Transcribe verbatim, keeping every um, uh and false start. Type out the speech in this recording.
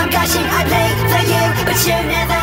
I'm gushing, I play for you, but you never